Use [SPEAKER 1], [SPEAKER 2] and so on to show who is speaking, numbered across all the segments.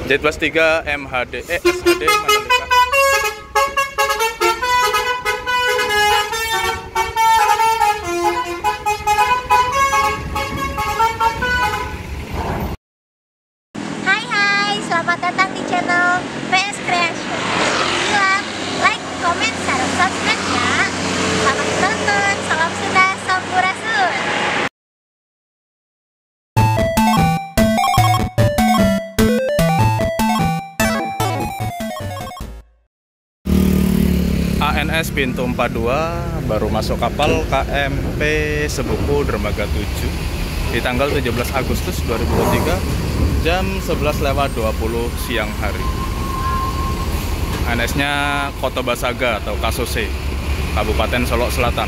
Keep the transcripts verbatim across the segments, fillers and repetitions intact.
[SPEAKER 1] J plus tiga M H D eh S H D Mandalika.
[SPEAKER 2] Hai hai, selamat datang di channel P S Creation. Bilang like, komen, share, subscribe ya. Selamat menonton, salam Sunda, sampurasun.
[SPEAKER 1] A N S pintu empat puluh dua baru masuk kapal K M P Sebuku Dermaga tujuh di tanggal tujuh belas Agustus dua ribu dua puluh tiga jam sebelas lewat dua puluh siang hari. A N S-nya Koto Basaga atau Kasose, Kabupaten Solok Selatan.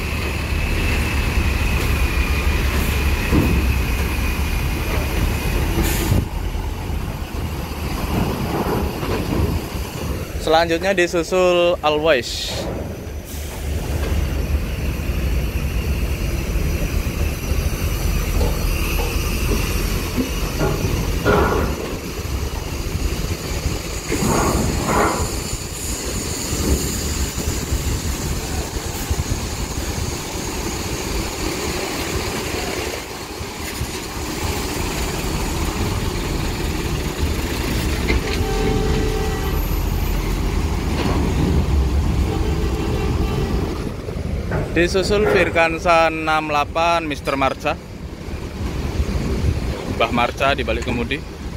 [SPEAKER 1] Selanjutnya disusul Always. Disusul Virkansa enam puluh delapan Mister Marca, Mbah Marca di balik kemudi.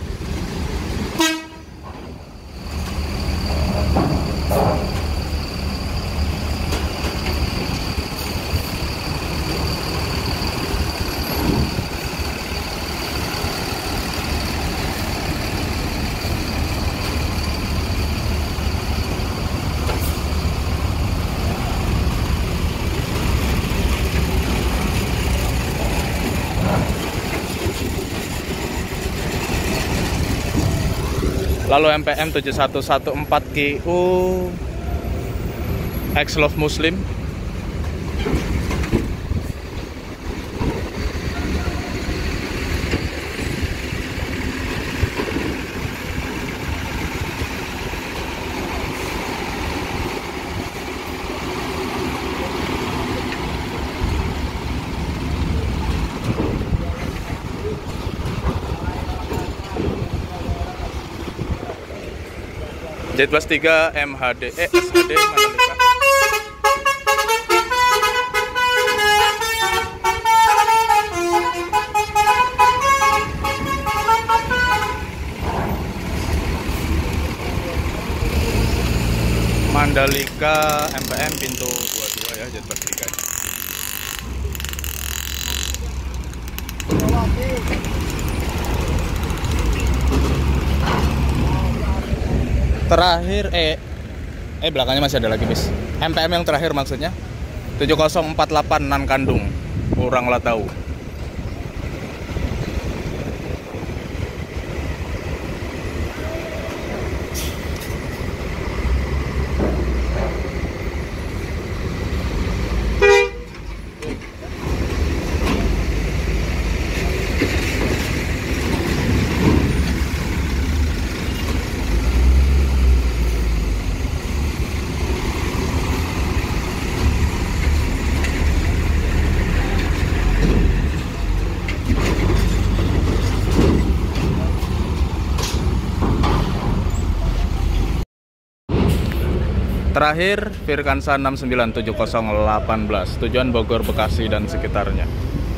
[SPEAKER 1] Lalu M P M tujuh satu satu empat Q U X Love Muslim. J plus tiga M H D eh S H D Mandalika. Mandalika M P M pintu dua puluh dua ya, J plus tiga. Terakhir eh eh belakangnya masih ada lagi bis. M P M yang terakhir maksudnya tujuh nol empat delapan Nan Kandung, Urang Latau. Terakhir Virkansa enam sembilan tujuh nol satu delapan tujuan Bogor, Bekasi dan sekitarnya.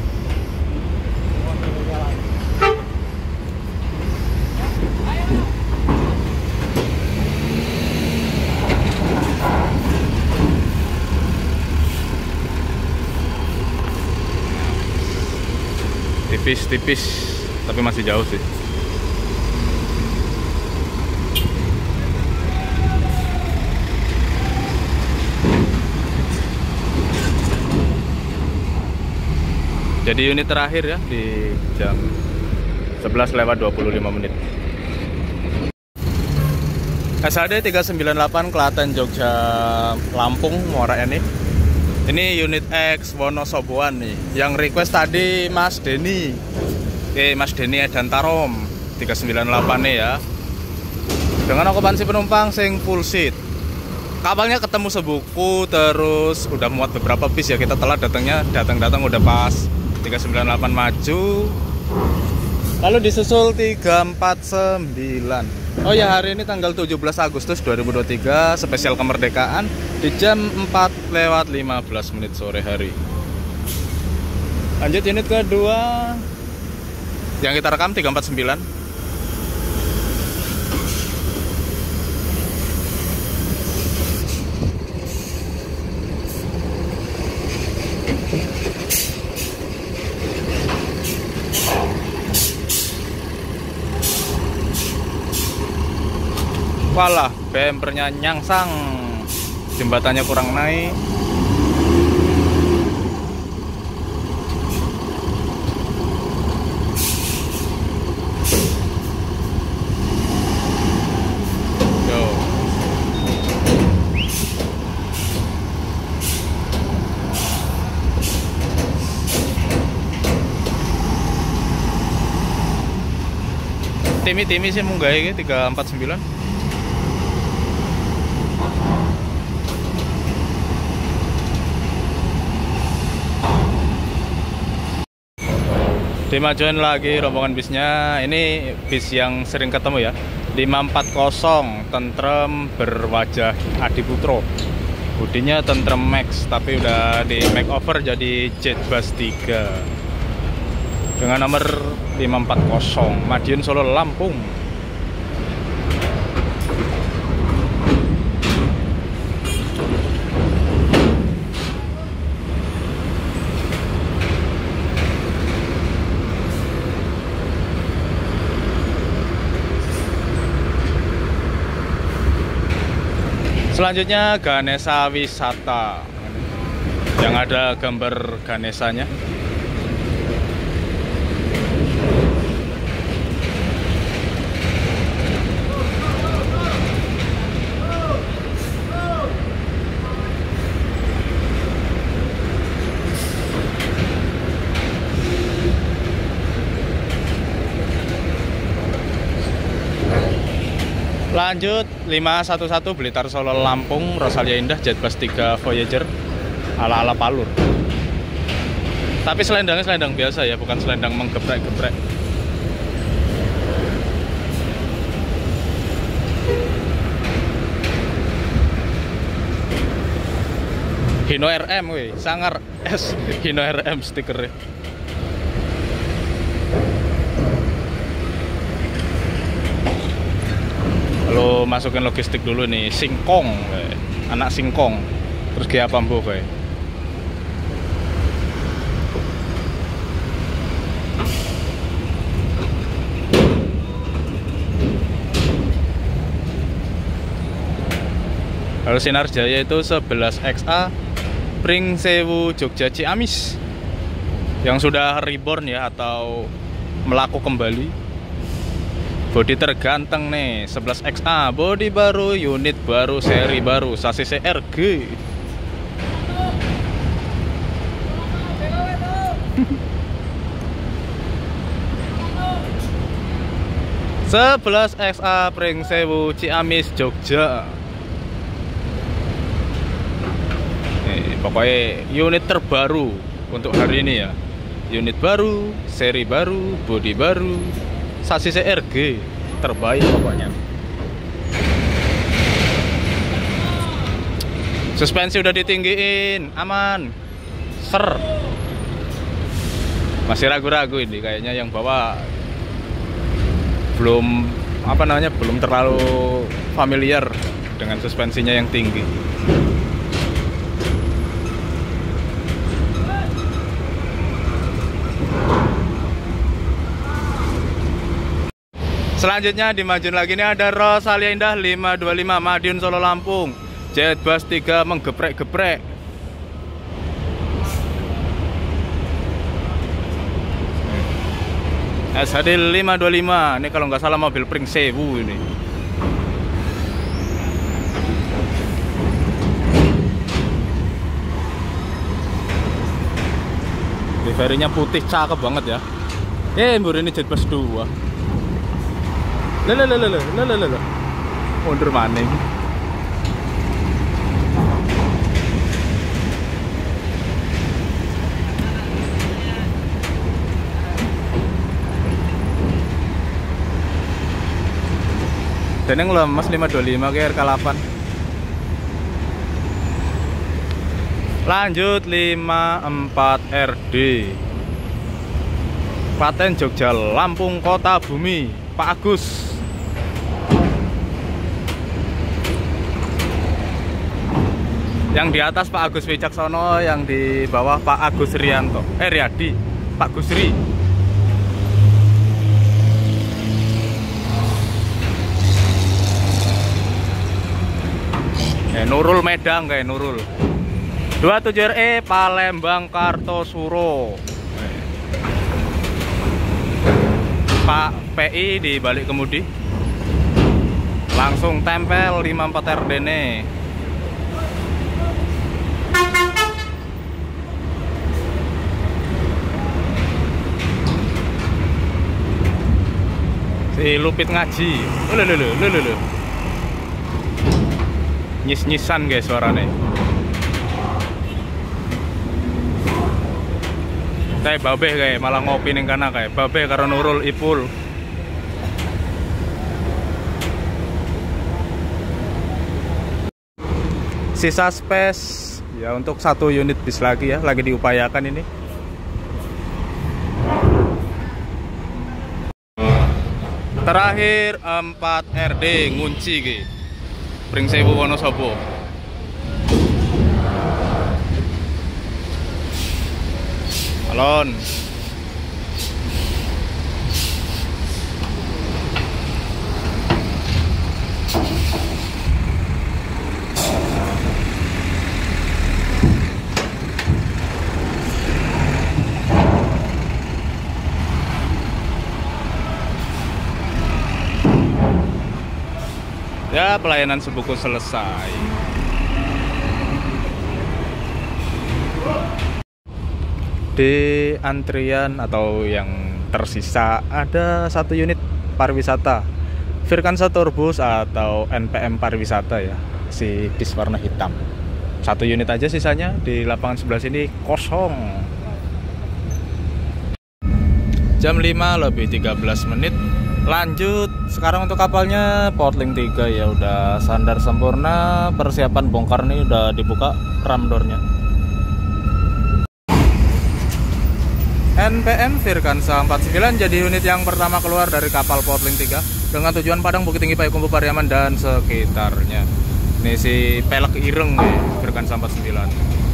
[SPEAKER 1] Tipis-tipis tapi masih jauh sih. Jadi unit terakhir ya di jam sebelas lewat dua puluh lima menit. S H D tiga sembilan delapan Klaten Jogja Lampung Muara Enim. Ini unit X Wonosoboan nih. Yang request tadi Mas Denny. Oke, Mas Denny Edantarom tiga sembilan delapan nih ya. dengan okupansi penumpang sing full seat. Kapalnya ketemu sebuku, terus udah muat beberapa bis ya. Kita telat datangnya, datang-datang udah pas tiga sembilan delapan maju. Lalu disusul tiga empat sembilan. Oh ya, hari ini tanggal tujuh belas Agustus dua ribu dua puluh tiga, spesial kemerdekaan di jam empat lewat lima belas menit sore hari. Lanjut unit kedua yang kita rekam tiga empat sembilan. Walah, bempernya nyangsang, jembatannya kurang naik. Yo. Timi-timi sih munggah iki tiga empat sembilan. Dimajuin lagi rombongan bisnya. Ini bis yang sering ketemu ya, lima empat nol Tentrem berwajah Adiputro. Budinya Tentrem Max, tapi udah di makeover jadi Jetbus tiga dengan nomor lima empat nol, Madiun Solo Lampung. Selanjutnya Ganesha Wisata yang ada gambar Ganeshanya. Lanjut lima satu satu Blitar Solo Lampung, Rosalia Indah Jetbus tiga Voyager ala-ala Palur. Tapi selendangnya selendang biasa ya, bukan selendang menggeprek-geprek. Hino R M weh, sangar S Hino R M stikernya. Lalu masukin logistik dulu nih, singkong, we. Anak singkong, terus kayak apa mbok we. Lalu Sinar Jaya itu sebelas X A Pringsewu Jogja Ciamis yang sudah reborn ya, atau melaku kembali. Bodi terganteng nih, sebelas X A, bodi baru, unit baru, seri baru, sasis R G. sebelas X A Pringsewu Ciamis Jogja. Nih, pokoknya unit terbaru untuk hari ini ya. Unit baru, seri baru, bodi baru, sasis R G terbaik pokoknya. Suspensi udah ditinggiin, aman, ser. Masih ragu-ragu ini kayaknya, yang bawa belum apa namanya belum terlalu familiar dengan suspensinya yang tinggi. Selanjutnya dimajuin lagi, ini ada Rosalia Indah lima dua lima Madiun Solo Lampung, Jetbus tiga menggeprek-geprek. S H D lima dua lima, ini kalau nggak salah mobil Pringsewu ini. Liverinya putih, cakep banget ya. Eh, mbur ini Jetbus dua. Lele lele lele lele lele. mundur maning. Dan yang lemas lima dua lima ke R K delapan. Lanjut lima empat R D. Klaten Jogja Lampung Kota Bumi, Pak Agus. Yang di atas Pak Agus Wicaksono, yang di bawah Pak Agus Rianto. Eh Riyadi, Pak Gusri. Eh Nurul Medang kayak Nurul. dua puluh tujuh R E Palembang Kartosuro. Pak P I di balik kemudi. Langsung tempel lima empat R D ne. Si Lupit ngaji. Lho lho lho lho lho. Nyis-nyisan guys suaranya. Kayak babeh kayak malah ngopi ning kana kayak babeh karo Nurul Ipul. Sisa space ya untuk satu unit bis lagi ya, lagi diupayakan ini. Terakhir empat R D ngunci ki. Pringsewu Wonosobo. Alon. Ya, pelayanan sebuku selesai. Di antrian atau yang tersisa ada satu unit pariwisata Virkansa Tourbus atau N P M pariwisata ya, si bis warna hitam. Satu unit aja sisanya, di lapangan sebelah sini kosong. Jam lima lebih tiga belas menit. Lanjut, sekarang untuk kapalnya Portling tiga ya, udah sandar sempurna, persiapan bongkar nih, udah dibuka ram door-nya. N P M Virkansa empat puluh sembilan jadi unit yang pertama keluar dari kapal Portling tiga dengan tujuan Padang, Bukit Tinggi, Payakumbuh, Pariaman dan sekitarnya. Ini si pelek ireng nih, Virkansa empat puluh sembilan.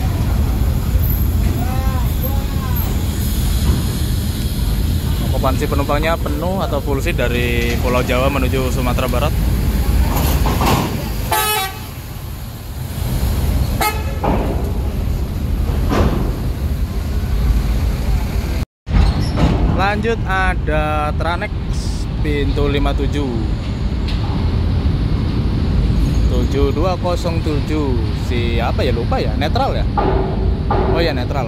[SPEAKER 1] Okupansi penumpangnya penuh atau full seat dari Pulau Jawa menuju Sumatera Barat. Lanjut ada Tranex pintu lima puluh tujuh tujuh dua nol tujuh, si apa ya, lupa ya, netral ya. Oh ya, netral.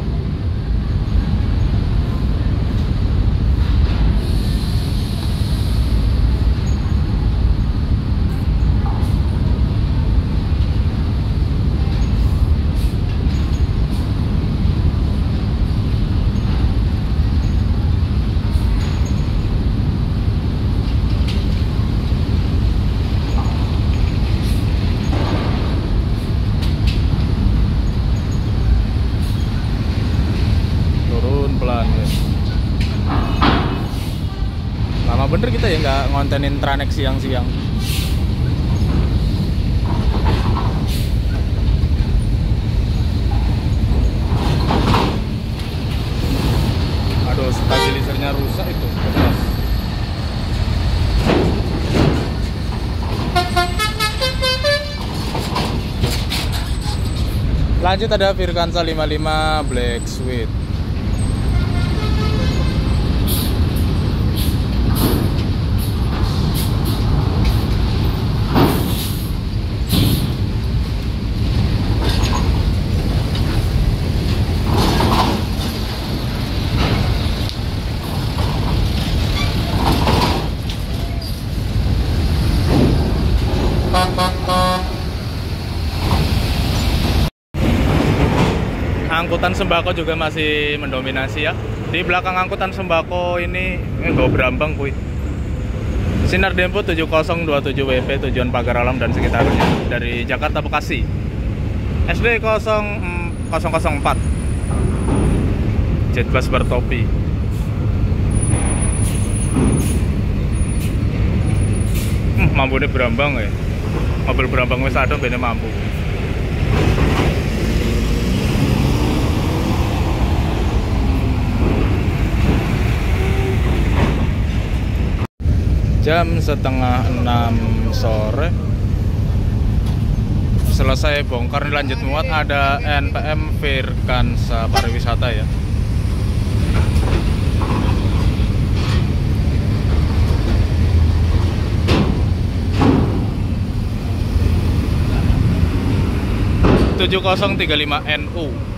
[SPEAKER 1] Lama bener kita ya nggak ngontenin Tranex siang-siang. Aduh, stabilizernya rusak itu. Lanjut ada Virkansa lima puluh lima Black Sweet. Angkutan sembako juga masih mendominasi ya. Di belakang angkutan sembako ini eh, Go Brambang kuy. Sinar Dempo tujuh nol dua tujuh W P tujuan Pagar Alam dan sekitarnya dari Jakarta Bekasi. S D nol nol empat Jet Bus bertopi. Hmm, mampu nih Brambang ya. Mobil Brambang wis adem bene mampu. Jam setengah enam sore selesai bongkar, lanjut muat. Ada N P M Virkansa Pariwisata ya. tujuh nol tiga lima N U